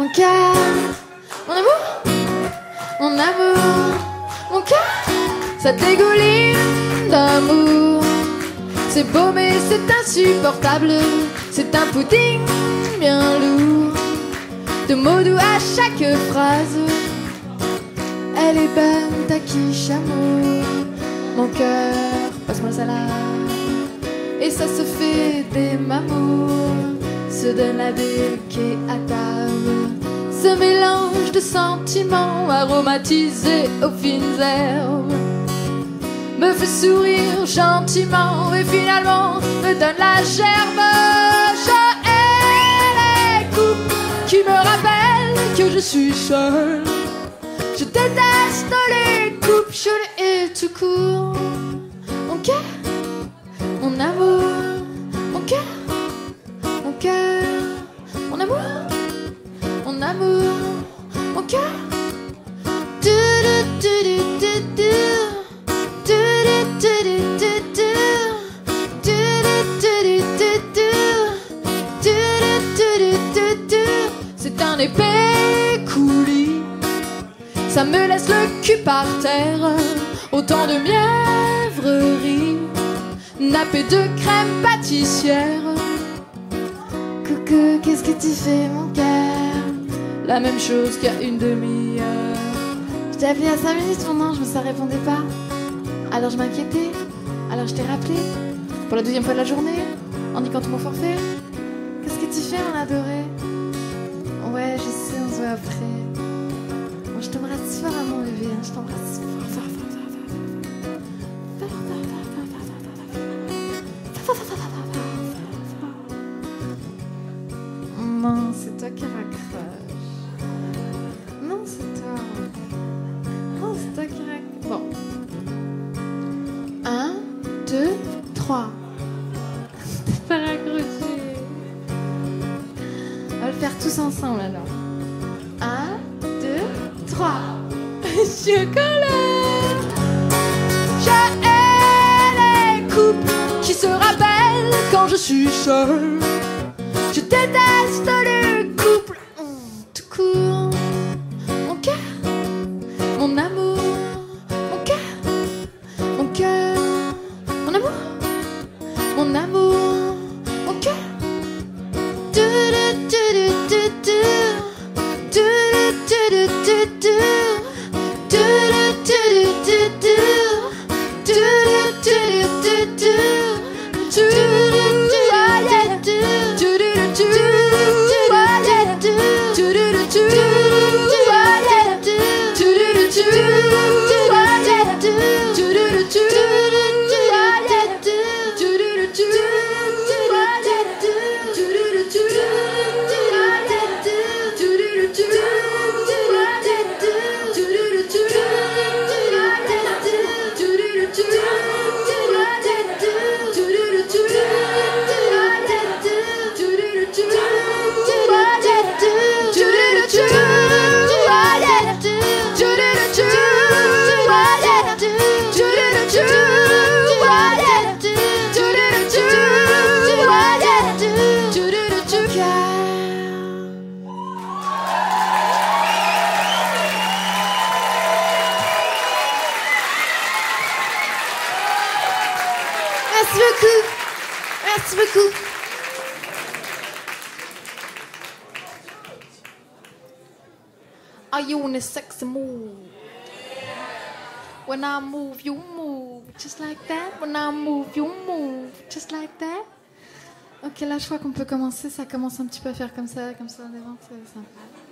cœur, mon amour, mon cœur, ça dégouline d'amour. C'est beau mais c'est insupportable, c'est un pudding bien lourd, de mots doux à chaque phrase. Elle est bonne, ta quiche amour, mon cœur, passe-moi ça là. Et ça se fait des mamours, se donne la béquille à table. Ce mélange de sentiments aromatisés aux fines herbes me fait sourire gentiment et finalement me donne la gerbe. Je hais les coupes qui me rappellent que je suis seule. Je déteste les coupes, je les hais tout court. Mon cœur, mon amour, mon cœur, mon cœur, mon amour, mon amour, mon cœur. C'est un épais coulis, ça me laisse le cul par terre. Autant de mièvreries, nappé de crème pâtissière. Coucou, qu'est-ce que tu fais mon cœur? La même chose qu'il y a une demi-heure. Je t'ai appelé à 5 minutes mon ange, mais ça répondait pas. Alors je m'inquiétais, alors je t'ai rappelé pour la 12e fois de la journée, en niquant tout mon forfait. Qu'est-ce que tu fais mon adoré? Ouais je sais, on se voit après. Bon, je t'embrasse fort à mon bébé, hein. Je t'embrasse fort. Non, c'est toi qui raccroche. Non, c'est toi. Non, c'est toi qui raccroche. Bon. 1, 2, 3. T'as pas raccroché. On va le faire tous ensemble alors. 1, 2, 3. Chocolat. Je hais les coupes qui se rappellent quand je suis seule. Je déteste les couples tout court. Mon cœur, mon amour, mon cœur, mon cœur, mon amour, mon amour, mon cœur. Merci beaucoup. Merci beaucoup. Are you in a sexy mood? When I move, you move. Just like that. When I move, you move. Just like that. Ok, là, je crois qu'on peut commencer. Ça commence un petit peu à faire comme ça en avant. C'est sympa.